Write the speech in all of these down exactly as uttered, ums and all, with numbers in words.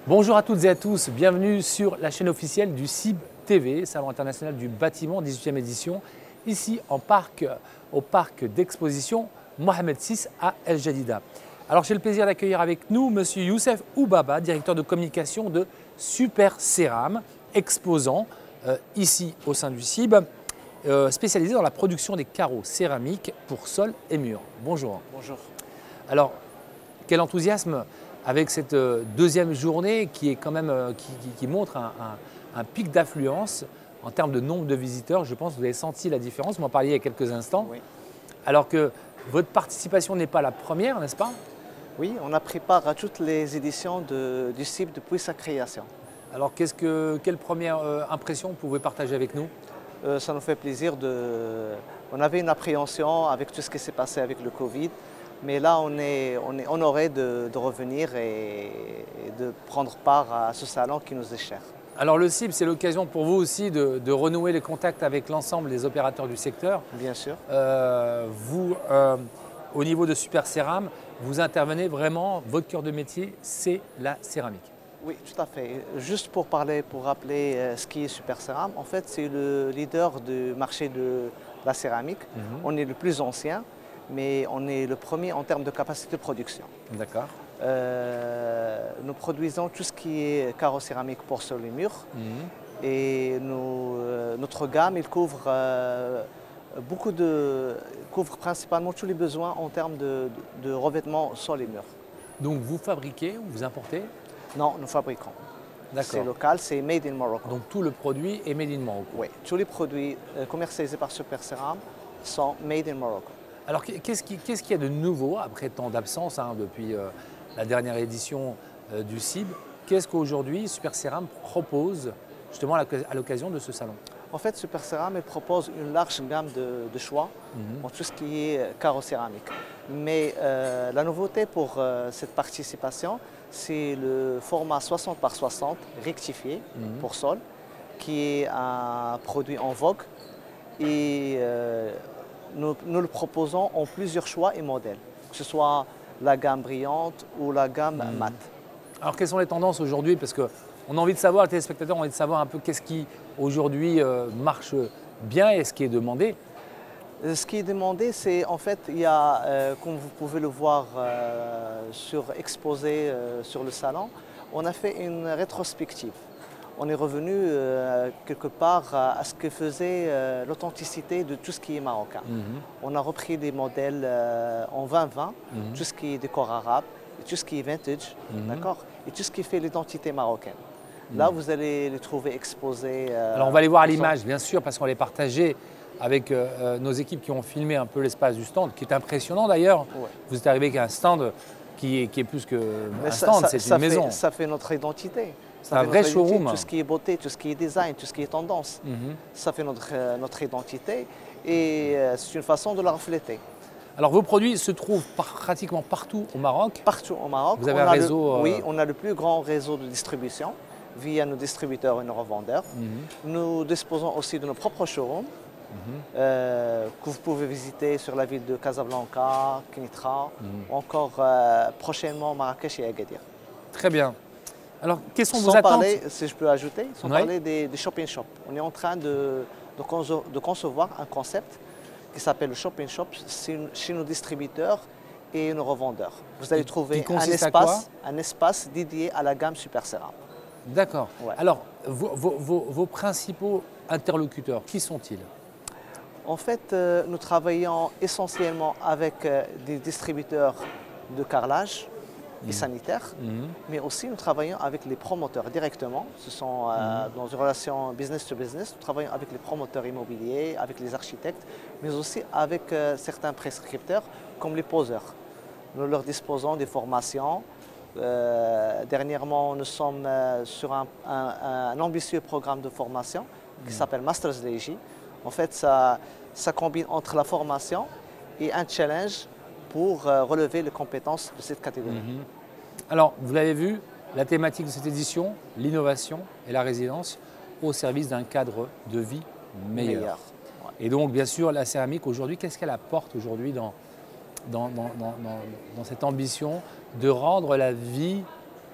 Bonjour à toutes et à tous, bienvenue sur la chaîne officielle du C I B T V, Salon international du bâtiment, dix-huitième édition, ici en parc, au parc d'exposition Mohamed six à El Jadida. Alors j'ai le plaisir d'accueillir avec nous Monsieur Youssef Oubaba, directeur de communication de Super Céram, exposant euh, ici au sein du C I B, euh, spécialisé dans la production des carreaux céramiques pour sol et murs. Bonjour. Bonjour. Alors, quel enthousiasme avec cette deuxième journée qui, est quand même, qui, qui, qui montre un, un, un pic d'affluence en termes de nombre de visiteurs. Je pense que vous avez senti la différence, vous m'en parliez il y a quelques instants. Oui. Alors que votre participation n'est pas la première, n'est-ce pas? Oui, on a pris part à toutes les éditions de, du C I B depuis sa création. Alors, qu'est-ce que, quelle première euh, impression vous pouvez partager avec nous? euh, Ça nous fait plaisir de... On avait une appréhension avec tout ce qui s'est passé avec le Covid. Mais là, on est, on est honoré de, de revenir et, et de prendre part à ce salon qui nous est cher. Alors le C I B, c'est l'occasion pour vous aussi de, de renouer les contacts avec l'ensemble des opérateurs du secteur. Bien sûr. Euh, vous, euh, au niveau de Super Céram, vous intervenez vraiment, votre cœur de métier, c'est la céramique. Oui, tout à fait. Juste pour parler, pour rappeler euh, ce qui est Super Céram, en fait, c'est le leader du marché de la céramique. Mm-hmm. On est le plus ancien, mais on est le premier en termes de capacité de production. D'accord. Euh, nous produisons tout ce qui est carreaux céramiques pour sur les murs. Mmh. Et nous, euh, notre gamme, il couvre, euh, beaucoup de, couvre principalement tous les besoins en termes de, de, de revêtement sur les murs. Donc vous fabriquez ou vous importez? Non, nous fabriquons. C'est local, c'est made in Morocco. Donc tout le produit est made in Morocco? Oui, tous les produits commercialisés par Super Céram sont made in Morocco. Alors qu'est-ce qu'il qu'est-ce qu'il y a de nouveau après tant d'absence hein, depuis euh, la dernière édition euh, du C I B? Qu'est-ce qu'aujourd'hui Super Céram propose justement à l'occasion de ce salon? En fait, Super Céram propose une large gamme de, de choix mm-hmm. en tout ce qui est carreaux céramiques. Mais euh, la nouveauté pour euh, cette participation, c'est le format soixante par soixante rectifié mm-hmm. pour sol, qui est un produit en vogue. Et, euh, Nous, nous le proposons en plusieurs choix et modèles, que ce soit la gamme brillante ou la gamme mmh. mat. Alors quelles sont les tendances aujourd'hui? Parce qu'on a envie de savoir, les téléspectateurs ont envie de savoir un peu qu'est-ce qui aujourd'hui euh, marche bien et ce qui est demandé. Ce qui est demandé, c'est en fait, il y a, euh, comme vous pouvez le voir euh, sur, exposé euh, sur le salon, on a fait une rétrospective. On est revenu euh, quelque part à ce que faisait euh, l'authenticité de tout ce qui est marocain. Mm-hmm. On a repris des modèles euh, en vingt vingt, mm-hmm. tout ce qui est décor arabe, tout ce qui est vintage, mm-hmm. d'accord, et tout ce qui fait l'identité marocaine. Mm-hmm. Là, vous allez les trouver exposés. Euh, Alors, on va les voir à l'image, bien sûr, parce qu'on les partageait avec euh, nos équipes qui ont filmé un peu l'espace du stand, qui est impressionnant d'ailleurs. Ouais. Vous êtes arrivé avec un stand qui est, qui est plus qu'un stand, c'est une maison. Fait, ça fait notre identité. C'est un vrai showroom. Tout ce qui est beauté, tout ce qui est design, tout ce qui est tendance, mm-hmm. ça fait notre, euh, notre identité et euh, c'est une façon de la refléter. Alors vos produits se trouvent par, pratiquement partout au Maroc? Partout au Maroc. Vous avez on un réseau le, euh... Oui, on a le plus grand réseau de distribution via nos distributeurs et nos revendeurs. Mm-hmm. Nous disposons aussi de nos propres showrooms mm-hmm. euh, que vous pouvez visiter sur la ville de Casablanca, Kenitra, mm-hmm. ou encore euh, prochainement Marrakech et Agadir. Très bien. Alors, quelles sont sans vos attentes parler, si je peux ajouter, sans oui. parler des, des shop in shop. On est en train de, de, conce de concevoir un concept qui s'appelle le shop in shop chez nos distributeurs et nos revendeurs. Vous allez trouver un espace, un espace dédié à la gamme Super Céram. D'accord. Ouais. Alors, vos, vos, vos, vos principaux interlocuteurs, qui sont-ils? En fait, euh, nous travaillons essentiellement avec euh, des distributeurs de carrelage et sanitaires, mmh. mais aussi nous travaillons avec les promoteurs directement. Ce sont euh, mmh. dans une relation business to business. Nous travaillons avec les promoteurs immobiliers, avec les architectes, mais aussi avec euh, certains prescripteurs comme les poseurs. Nous leur disposons des formations. Euh, dernièrement, nous sommes euh, sur un, un, un ambitieux programme de formation mmh. qui s'appelle Masters Leji. En fait, ça, ça combine entre la formation et un challenge pour euh, relever les compétences de cette catégorie. Mmh. Alors, vous l'avez vu, la thématique de cette édition, l'innovation et la résilience au service d'un cadre de vie meilleur. meilleur. Ouais. Et donc, bien sûr, la céramique aujourd'hui, qu'est-ce qu'elle apporte aujourd'hui dans, dans, dans, dans, dans, dans cette ambition de rendre la vie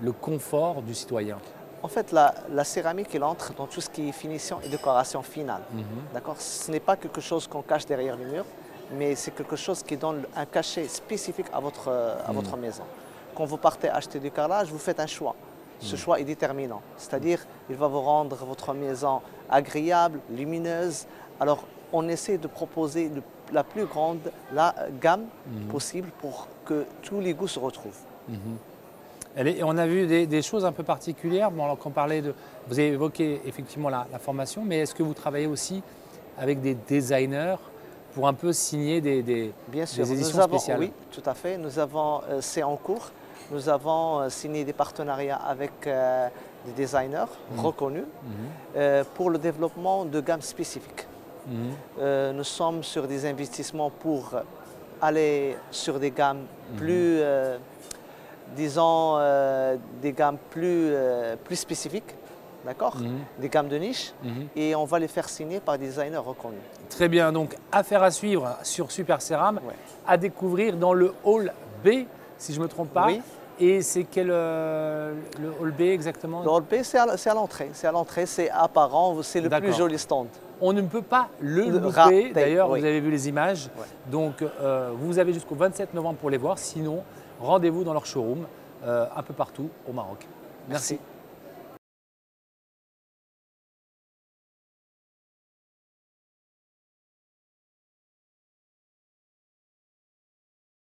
le confort du citoyen? En fait, la, la céramique, elle entre dans tout ce qui est finition et décoration finale. Mhm. D'accord? Ce n'est pas quelque chose qu'on cache derrière le mur, mais c'est quelque chose qui donne un cachet spécifique à votre, à votre maison. Quand vous partez acheter du carrelage, vous faites un choix. Ce choix est déterminant, c'est-à-dire il va vous rendre votre maison agréable, lumineuse. Alors, on essaie de proposer le, la plus grande la gamme possible pour que tous les goûts se retrouvent. Elle est- et on a vu des, des choses un peu particulières. Bon, alors qu'on parlait de, vous avez évoqué effectivement la, la formation, mais est-ce que vous travaillez aussi avec des designers pour un peu signer des, des, Bien sûr, des éditions nous avons, spéciales? oui, tout à fait. Nous avons, euh, c'est en cours. Nous avons euh, signé des partenariats avec euh, des designers reconnus euh, pour le développement de gammes spécifiques. Mhm. Euh, nous sommes sur des investissements pour aller sur des gammes plus, euh, disons, euh, des gammes plus, euh, plus spécifiques, d'accord? Mhm. Des gammes de niche, Mhm. et on va les faire signer par des designers reconnus. Très bien, donc affaire à suivre sur Super Ceram, Ouais. à découvrir dans le hall B, si je ne me trompe pas. Oui. Et c'est quel euh, le hall B exactement? Le hall B, c'est à, c'est à l'entrée, c'est à l'entrée, c'est apparent, c'est le plus D'accord. joli stand. On ne peut pas le Le louper. rater, D'ailleurs, oui. vous avez vu les images. Ouais. Donc, euh, vous avez jusqu'au vingt-sept novembre pour les voir. Sinon, rendez-vous dans leur showroom euh, un peu partout au Maroc. Merci. Merci.